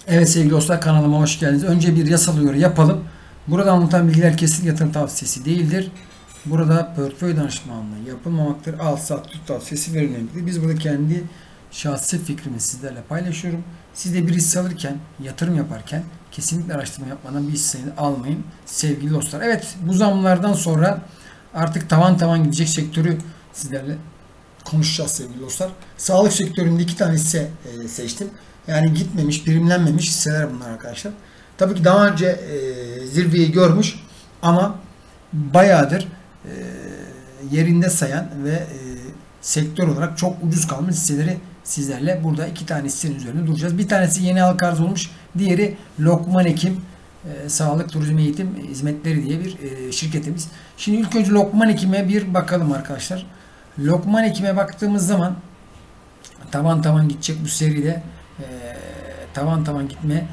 Evet sevgili dostlar, kanalıma hoş geldiniz. Önce bir yasal uyarı yapalım. Burada anlatan bilgiler kesin yatırım tavsiyesi değildir. Burada portföy danışmanlığı yapılmamaktır. Al sat tut tavsiyesi verilmemektedir. Biz burada kendi şahsi fikrimi sizlerle paylaşıyorum. Siz de bir hisse alırken, yatırım yaparken kesinlikle araştırma yapmadan bir hisseyi almayın sevgili dostlar. Evet, bu zamlardan sonra artık tavan tavan gidecek sektörü sizlerle konuşacağız sevgili dostlar. Sağlık sektöründe iki tane hisse seçtim. Yani gitmemiş, primlenmemiş hisseler bunlar arkadaşlar. Tabii ki daha önce zirveyi görmüş ama bayağıdır yerinde sayan ve sektör olarak çok ucuz kalmış hisseleri sizlerle burada iki tane hissenin üzerinde duracağız. Bir tanesi yeni halka arz olmuş, diğeri Lokman Hekim Sağlık Turizm Eğitim Hizmetleri diye bir şirketimiz. Şimdi ilk önce Lokman Hekim'e bir bakalım arkadaşlar. Lokman Hekim'e baktığımız zaman tavan tavan gidecek bu seride, tavan tavan gitme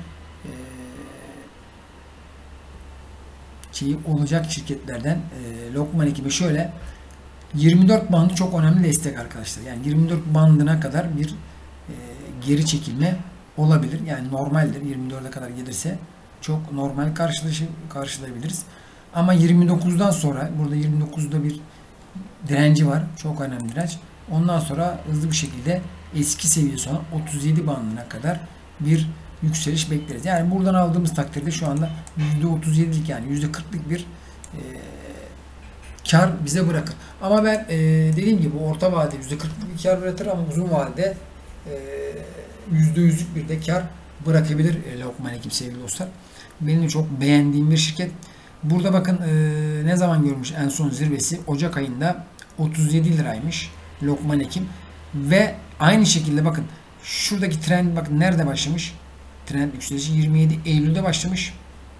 şeyi olacak şirketlerden Lokman Hekim'e şöyle 24 bandı çok önemli destek arkadaşlar. Yani 24 bandına kadar bir geri çekilme olabilir. Yani normaldir. 24'e kadar gelirse çok normal karşılayabiliriz. Ama 29'dan sonra burada 29'da bir direnci var. Çok önemli direnç. Ondan sonra hızlı bir şekilde eski seviyesi olan 37 bandına kadar bir yükseliş bekleriz. Yani buradan aldığımız takdirde şu anda %37'lik yani %40'lik bir kar bize bırakır. Ama ben dediğim gibi orta vadede %40'lık bir kar bırakır ama uzun vadede %100'lük bir de kar bırakabilir Lokman Hekim sevgili dostlar. Benim de çok beğendiğim bir şirket. Burada bakın ne zaman görmüş en son zirvesi Ocak ayında 37 liraymış Lokman Hekim ve aynı şekilde bakın şuradaki trend bakın nerede başlamış? Trend yükselişi 27 Eylül'de başlamış.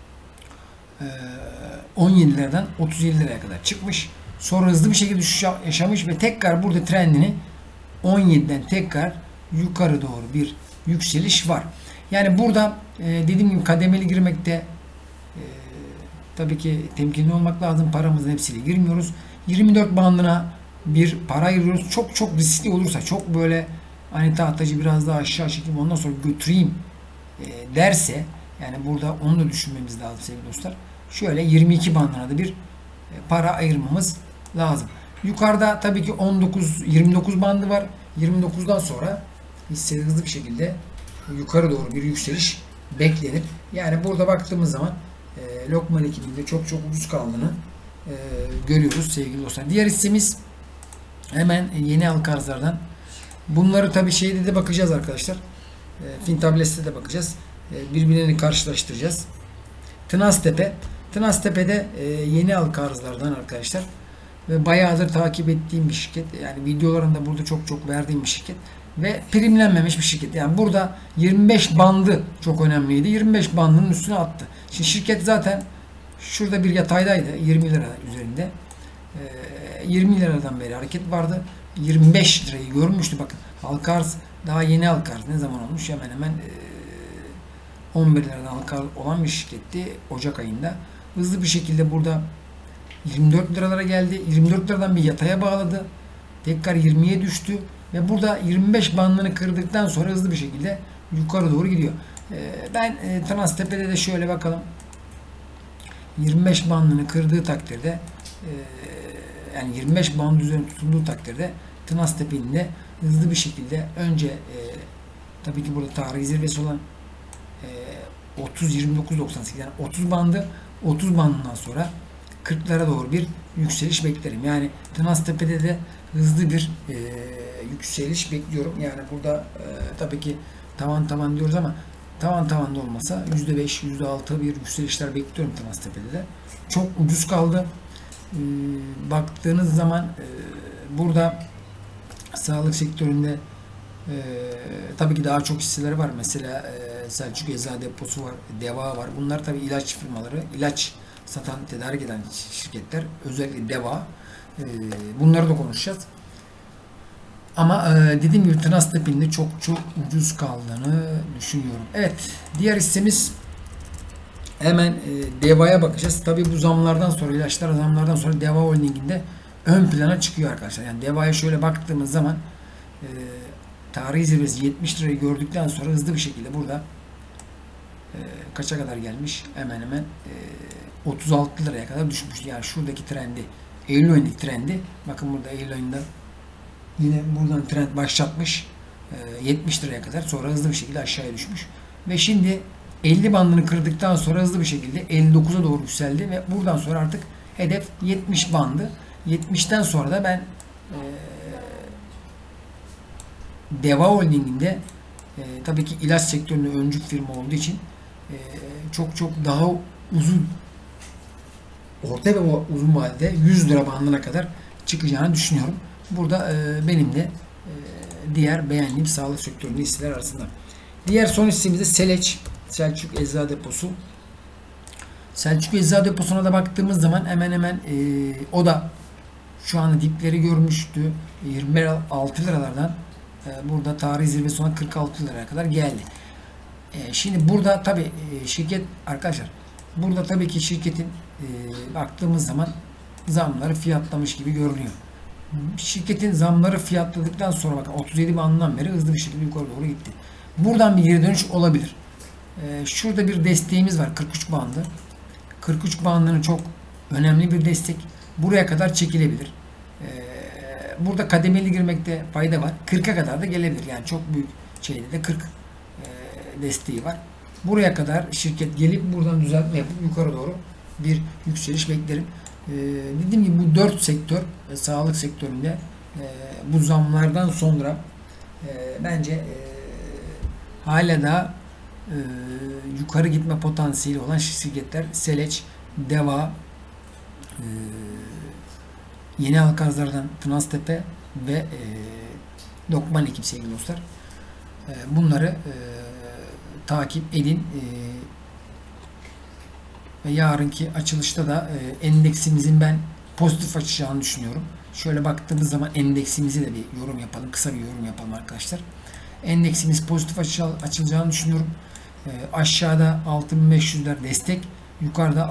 17 liradan 37 liraya kadar çıkmış. Sonra hızlı bir şekilde düşüş yaşamış ve tekrar burada trendini 17'den tekrar yukarı doğru bir yükseliş var. Yani burada dediğim gibi kademeli girmekte tabii ki temkinli olmak lazım. Paramızın hepsiyle girmiyoruz. 24 bandına bir para ayırıyoruz. Çok çok riskli olursa, çok böyle hani tahtacı biraz daha aşağı çekeyim ondan sonra götüreyim derse, yani burada onu da düşünmemiz lazım sevgili dostlar. Şöyle 22 bandına da bir para ayırmamız lazım. Yukarıda tabii ki 29 bandı var. 29'dan sonra hisse hızlı bir şekilde yukarı doğru bir yükseliş beklenir. Yani burada baktığımız zaman Lokman Hekim'in de çok çok ucuz kaldığını görüyoruz sevgili dostlar. Diğer hissemiz hemen yeni halka arzlardan. Bunları tabii şeyde de bakacağız arkadaşlar. Fintables'te de bakacağız. Birbirlerini karşılaştıracağız. Tınaztepe. Tınaztepe'de yeni halka arzlardan arkadaşlar. Ve bayağıdır takip ettiğim bir şirket. Yani videolarında burada çok çok verdiğim bir şirket. Ve primlenmemiş bir şirket. Yani burada 25 bandı çok önemliydi. 25 bandının üstüne attı. Şimdi şirket zaten şurada bir yataydaydı. 20 lira üzerinde. 20 liradan beri hareket vardı. 25 lirayı görmüştü. Bakın halka arz daha yeni halka arz. Ne zaman olmuş? Hemen hemen 11 liradan halka arz olan bir şirketti Ocak ayında. Hızlı bir şekilde burada 24 liralara geldi. 24 liradan bir yataya bağladı. Tekrar 20'ye düştü. Ve burada 25 bandını kırdıktan sonra hızlı bir şekilde yukarı doğru gidiyor. Ben Tınaztepe'de de şöyle bakalım. 25 bandını kırdığı takdirde yani 25 band üzerine tutunduğu takdirde Tınaztepe'nin de hızlı bir şekilde önce tabii ki burada tarihi zirvesi olan 30-29-98 yani 30 bandı, 30 bandından sonra 40'lara doğru bir yükseliş beklerim. Yani Tınaztepe'de de hızlı bir yükseliş bekliyorum. Yani burada tabii ki tavan tavan diyoruz ama tavan tavan da olmasa %5, %6 bir yükselişler bekliyorum Tınaztepe'de de. Çok ucuz kaldı. Baktığınız zaman burada sağlık sektöründe tabii ki daha çok hisseleri var. Mesela Selçuk Eczacı Deposu var, Deva var. Bunlar tabii ilaç firmaları, ilaç satan, tedarik eden şirketler. Özellikle Deva. Bunları da konuşacağız. Ama dediğim gibi Tınaztepe'nin de çok çok ucuz kaldığını düşünüyorum. Evet, diğer hissemiz hemen Deva'ya bakacağız. Tabii bu zamlardan sonra, ilaçlar zamlardan sonra Deva Holding'inde ön plana çıkıyor arkadaşlar. Yani Deva'ya şöyle baktığımız zaman tarihi zirvesi 70 lirayı gördükten sonra hızlı bir şekilde burada kaça kadar gelmiş? Hemen hemen 36 liraya kadar düşmüş. Yani şuradaki trendi, Eylül ayındaki trendi, bakın burada Eylül ayında yine buradan trend başlatmış. 70 liraya kadar, sonra hızlı bir şekilde aşağıya düşmüş. Ve şimdi 50 bandını kırdıktan sonra hızlı bir şekilde 59'a doğru yükseldi ve buradan sonra artık hedef 70 bandı. 70'ten sonra da ben Deva Holding'inde tabii ki ilaç sektöründe öncü firma olduğu için çok çok daha uzun, orta ve uzun vadede 100 lira bandına kadar çıkacağını düşünüyorum. Burada benim de diğer beğendiğim sağlık sektöründe hisseler arasında. Diğer son hissemiz de Seleç, Selçuk Eczacı Deposu. Selçuk Eczacı Deposu'na da baktığımız zaman hemen hemen o da şu anda dipleri görmüştü. 26 liralardan burada tarih zirvesi olan 46 liraya kadar geldi. Şimdi burada tabi şirket arkadaşlar, burada tabii ki şirketin baktığımız zaman zamları fiyatlamış gibi görünüyor. Şirketin zamları fiyatladıktan sonra bakın 37 bandından beri hızlı bir şekilde yukarı doğru gitti. Buradan bir geri dönüş olabilir. Şurada bir desteğimiz var, 43 bandı. 43 bandının çok önemli bir destek. Buraya kadar çekilebilir. Burada kademeli girmekte fayda var. 40'a kadar da gelebilir. Yani çok büyük şeyde de 40 desteği var. Buraya kadar şirket gelip buradan düzeltme yapıp yukarı doğru bir yükseliş beklerim. Dediğim gibi bu 4 sektör, sağlık sektöründe bu zamlardan sonra bence hala da yukarı gitme potansiyeli olan şirketler Seleç, Deva, Yeni Halka Arzlardan Tınaztepe ve Lokman Hekim sevgili dostlar. Bunları takip edin. Ve yarınki açılışta da endeksimizin ben pozitif açacağını düşünüyorum. Şöyle baktığımız zaman endeksimizi de bir yorum yapalım. Kısa bir yorum yapalım arkadaşlar. Endeksimiz pozitif açılacağını düşünüyorum. Aşağıda 6500'ler destek. Yukarıda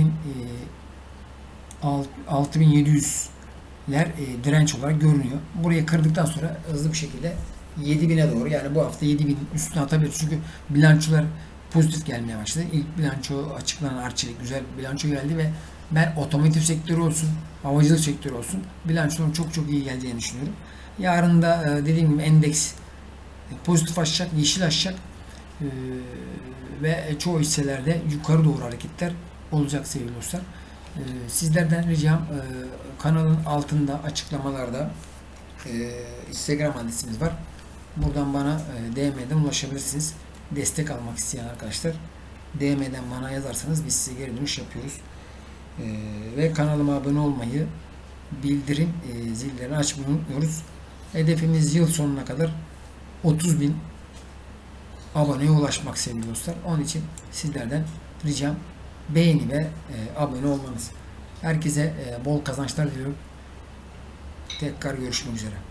6700'ler direnç olarak görünüyor. Buraya kırdıktan sonra hızlı bir şekilde 7000'e doğru, yani bu hafta 7000 üstüne atabilir. Çünkü bilançolar pozitif gelmeye başladı. İlk bilanço açıklanan Arçelik güzel bir bilanço geldi ve ben otomotiv sektörü olsun, havacılık sektörü olsun bilançoların çok çok iyi geleceğini düşünüyorum. Yarın da dediğim gibi endeks pozitif aşacak, yeşil aşacak ve çoğu hisselerde yukarı doğru hareketler olacak sevgili dostlar. Sizlerden ricam kanalın altında açıklamalarda Instagram adresimiz var. Buradan bana DM'den ulaşabilirsiniz. Destek almak isteyen arkadaşlar DM'den bana yazarsanız biz size geri dönüş yapıyoruz. Ve kanalıma abone olmayı, bildirim zillerini açmayı unutmuyoruz. Hedefimiz yıl sonuna kadar 30.000 aboneye ulaşmak sevgili dostlar. Onun için sizlerden ricam beğeni ve abone olmanız. Herkese bol kazançlar diliyorum. Tekrar görüşmek üzere.